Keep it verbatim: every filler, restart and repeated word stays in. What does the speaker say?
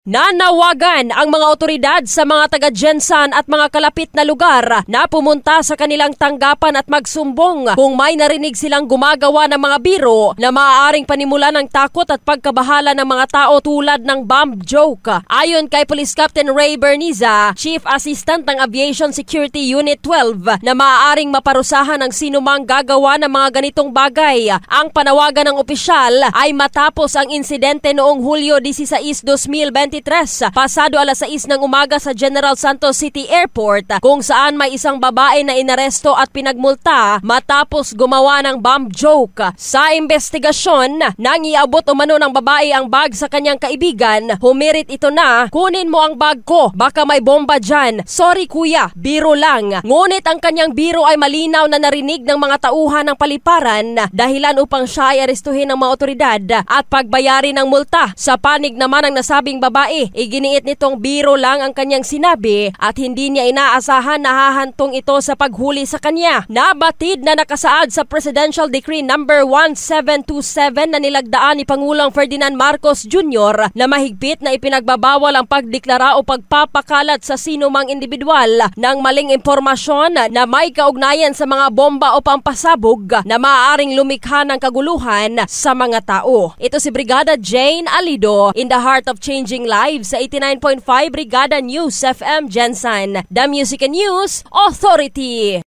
Nanawagan ang mga otoridad sa mga taga-Jensan at mga kalapit na lugar na pumunta sa kanilang tanggapan at magsumbong kung may narinig silang gumagawa ng mga biro na maaaring panimulan ng takot at pagkabahala ng mga tao tulad ng bomb joke. Ayon kay Police Captain Ray Berniza, Chief Assistant ng Aviation Security Unit twelve, na maaaring maparusahan ang sinumang gagawa ng mga ganitong bagay. Ang panawagan ng opisyal ay matapos ang insidente noong Hulyo disiseis, dalawang libo dalawampu't dalawang, pasado alas sais ng umaga sa General Santos City Airport, kung saan may isang babae na inaresto at pinagmulta matapos gumawa ng bomb joke. Sa investigasyon, nang iabot umano ng babae ang bag sa kanyang kaibigan, humirit ito na, "Kunin mo ang bag ko, baka may bomba dyan. Sorry kuya, biro lang." Ngunit ang kanyang biro ay malinaw na narinig ng mga tauhan ng paliparan, dahilan upang siya ay arestuhin ng mga otoridad at pagbayari ng multa. Sa panig naman ng nasabing babae, iginiit nitong biro lang ang kanyang sinabi at hindi niya inaasahan na hahantong ito sa paghuli sa kanya. Nabatid na nakasaad sa Presidential Decree number one seven two seven na nilagdaan ni Pangulong Ferdinand Marcos Junior na mahigpit na ipinagbabawal ang pagdeklara o pagpapakalat sa sinumang individual ng maling impormasyon na may kaugnayan sa mga bomba o pampasabog na maaaring lumikha ng kaguluhan sa mga tao. Ito si Brigada Jane Alido in the heart of changing lives sa eighty-nine point five Brigada News F M Jensan, the Music and News Authority.